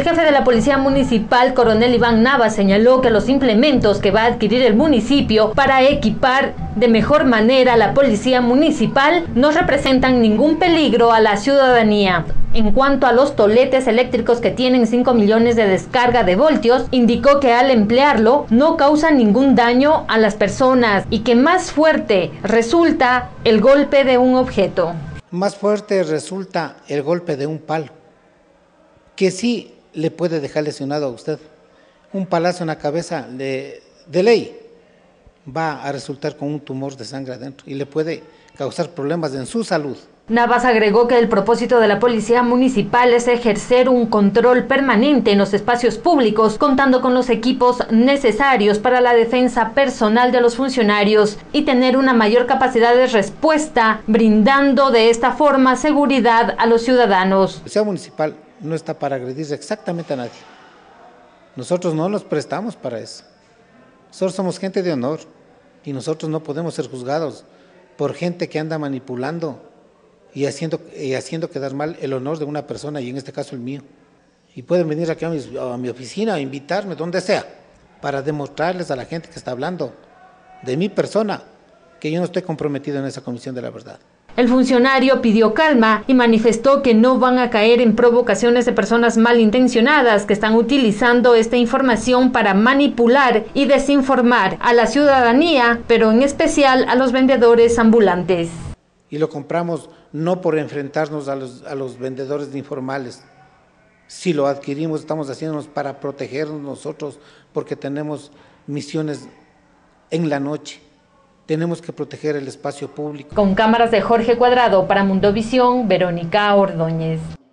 El jefe de la Policía Municipal, coronel Iván Navas, señaló que los implementos que va a adquirir el municipio para equipar de mejor manera a la Policía Municipal no representan ningún peligro a la ciudadanía. En cuanto a los toletes eléctricos que tienen 5 millones de descarga de voltios, indicó que al emplearlo no causa ningún daño a las personas y que más fuerte resulta el golpe de un objeto. Más fuerte resulta el golpe de un palo, que sí le puede dejar lesionado a usted. Un palazo en la cabeza de ley va a resultar con un tumor de sangre adentro y le puede causar problemas en su salud. Navas agregó que el propósito de la Policía Municipal es ejercer un control permanente en los espacios públicos, contando con los equipos necesarios para la defensa personal de los funcionarios y tener una mayor capacidad de respuesta, brindando de esta forma seguridad a los ciudadanos. La Policía Municipal no está para agredir exactamente a nadie. Nosotros no nos prestamos para eso. Nosotros somos gente de honor y nosotros no podemos ser juzgados por gente que anda manipulando y haciendo quedar mal el honor de una persona, y en este caso el mío. Y pueden venir aquí a mi oficina a invitarme, donde sea, para demostrarles a la gente que está hablando de mi persona que yo no estoy comprometido en esa Comisión de la Verdad. El funcionario pidió calma y manifestó que no van a caer en provocaciones de personas malintencionadas que están utilizando esta información para manipular y desinformar a la ciudadanía, pero en especial a los vendedores ambulantes. Y lo compramos no por enfrentarnos a los vendedores informales. Si lo adquirimos, estamos haciéndonos para protegernos nosotros, porque tenemos misiones en la noche. Tenemos que proteger el espacio público. Con cámaras de Jorge Cuadrado para Mundovisión, Verónica Ordóñez.